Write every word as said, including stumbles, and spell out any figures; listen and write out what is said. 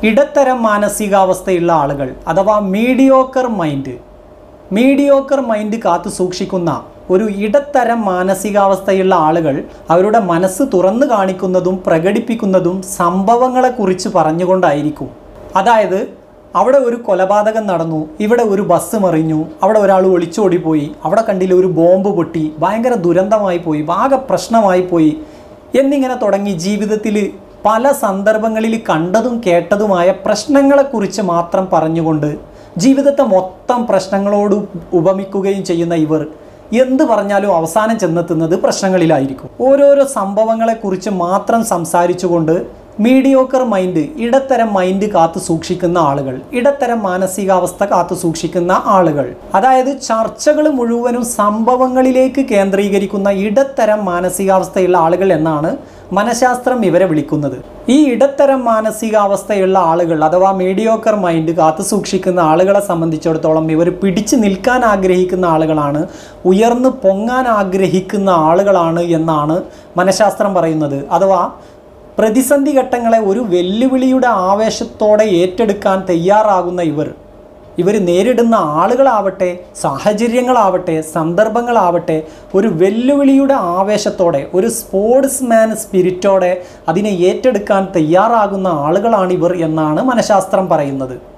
ഇടത്തരം മാനസികാവസ്ഥയുള്ള ആളുകൾ അഥവാ മീഡിയോക്കർ മൈൻഡ് മീഡിയോക്കർ മൈൻഡ് കാത്തു സൂക്ഷിക്കുന്ന ഒരു ഇടത്തരം മാനസികാവസ്ഥയുള്ള ആളുകൾ അവരുടെ മനസ്സ് തുറന്നു കാണിക്കുന്നതും പ്രകടിപ്പിക്കുന്നതും സംഭവങ്ങളെക്കുറിച്ച് പറഞ്ഞുകൊണ്ടായിരിക്കും. അതായത് അവിടെ ഒരു കൊലപാതകം നടന്നു, ഇവിടെ ഒരു ബസ് മറിഞ്ഞു, അവിടെ ഒരാൾ ഒളിച്ചോടിപ്പോയി, അവിടെ കണ്ടില്ല ഒരു ബോംബ് പൊട്ടി, ഭയങ്കര ദുരന്തമായി പോയി, ആകെ പ്രശ്നമായി പോയി എന്നിങ്ങനെ തുടങ്ങി ജീവിതത്തിൽ പല സന്ദർഭങ്ങളിൽ കണ്ടതും കേട്ടതുമായ പ്രശ്നങ്ങളെക്കുറിച്ച് മാത്രം പറഞ്ഞുകൊണ്ട് ജീവിതത്തെ മൊത്തം പ്രശ്നങ്ങളോട് ഉപമിക്കുകയും ചെയ്യുന്ന ഇവർ എന്ത് പറഞ്ഞാലും അവസാനം ചെന്നെത്തുന്നത് പ്രശ്നങ്ങളിലായിരിക്കും. ഓരോരോ സംഭവങ്ങളെക്കുറിച്ച് മാത്രം സംസാരിച്ചുകൊണ്ട് മീഡിയോക്കർ മൈൻഡ്, ഇടത്തരം മൈൻഡ് കാത്തു സൂക്ഷിക്കുന്ന ആളുകൾ, ഇടത്തരം മാനസികാവസ്ഥ കാത്തു സൂക്ഷിക്കുന്ന ആളുകൾ, അതായത് ചർച്ചകൾ മുഴുവനും സംഭവങ്ങളിലേക്ക് കേന്ദ്രീകരിക്കുന്ന ഇടത്തരം മാനസികാവസ്ഥയുള്ള ആളുകൾ എന്നാണ് മനഃശാസ്ത്രം ഇവരെ വിളിക്കുന്നത്. ഈ ഇടത്തരം മാനസികാവസ്ഥയുള്ള ആളുകൾ അഥവാ മീഡിയോക്കർ മൈൻഡ് കാത്തു സൂക്ഷിക്കുന്ന ആളുകളെ സംബന്ധിച്ചിടത്തോളം ഇവർ പിടിച്ചു നിൽക്കാൻ ആഗ്രഹിക്കുന്ന ആളുകളാണ്, ഉയർന്നു പൊങ്ങാൻ ആഗ്രഹിക്കുന്ന ആളുകളാണ് എന്നാണ് മനഃശാസ്ത്രം പറയുന്നത്. അഥവാ പ്രതിസന്ധി ഘട്ടങ്ങളെ ഒരു വെല്ലുവിളിയുടെ ആവേശത്തോടെ ഏറ്റെടുക്കാൻ തയ്യാറാകുന്ന ഇവർ ഇവർ നേരിടുന്ന ആളുകളാവട്ടെ, സാഹചര്യങ്ങളാവട്ടെ, സന്ദർഭങ്ങളാവട്ടെ ഒരു വെല്ലുവിളിയുടെ ആവേശത്തോടെ, ഒരു സ്പോർട്സ്മാൻ സ്പിരിറ്റോടെ അതിനെ ഏറ്റെടുക്കാൻ തയ്യാറാകുന്ന ആളുകളാണിവർ എന്നാണ് മനഃശാസ്ത്രം പറയുന്നത്.